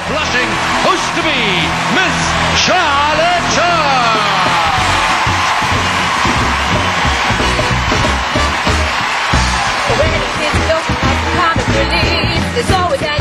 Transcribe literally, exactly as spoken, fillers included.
Flushing host to be Miss Charlotte Church. When a kid don't have comic relief, there's always